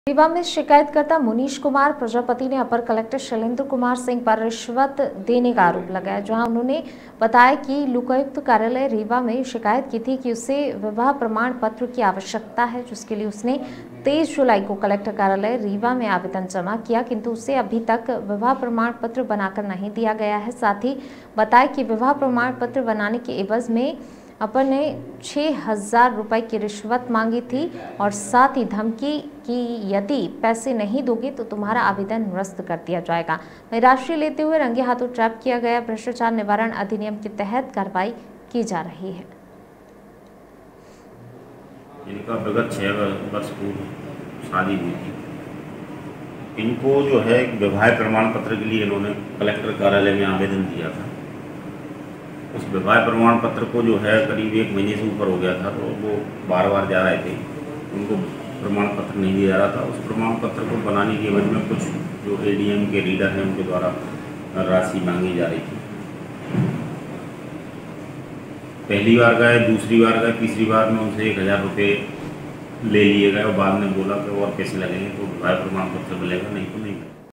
रीवा में शिकायतकर्ता मुनीश कुमार प्रजापति ने अपर कलेक्टर शैलेंद्र कुमार सिंह पर रिश्वत देने का आरोप लगाया, जहां उन्होंने बताया कि लोकायुक्त कार्यालय रीवा में शिकायत की थी कि उसे विवाह प्रमाण पत्र की आवश्यकता है, जिसके लिए उसने 23 जुलाई को कलेक्टर कार्यालय रीवा में आवेदन जमा किया, किंतु उसे अभी तक विवाह प्रमाण पत्र बनाकर नहीं दिया गया है। साथ ही बताया कि विवाह प्रमाण पत्र बनाने के एवज में अपन ने 6,000 रुपए की रिश्वत मांगी थी और साथ ही धमकी कि यदि पैसे नहीं दोगे तो तुम्हारा आवेदन निरस्त कर दिया जाएगा। वहीं राशि लेते हुए रंगे हाथों ट्रैप किया गया। भ्रष्टाचार निवारण अधिनियम के तहत कार्रवाई की जा रही है। इनका विगत 6 वर्ष पूर्व शादी हुई थी। इनको जो है विवाह प्रमाण पत्र के लिए इन्होंने कलेक्टर कार्यालय में आवेदन दिया था। उस विवाह प्रमाण पत्र को जो है करीब 1 महीने से ऊपर हो गया था, तो वो बार बार जा रहे थे, उनको प्रमाण पत्र नहीं दिया जा रहा था। उस प्रमाण पत्र को बनाने के एवज में कुछ जो एडीएम के रीडर हैं उनके द्वारा राशि मांगी जा रही थी। पहली बार गए, दूसरी बार गए, तीसरी बार में उनसे 1,000 रुपये ले लिए गए और बाद में बोला कि और पैसे लगेंगे तो विवाह प्रमाण पत्र मिलेगा, नहीं तो नहीं मिलेगा।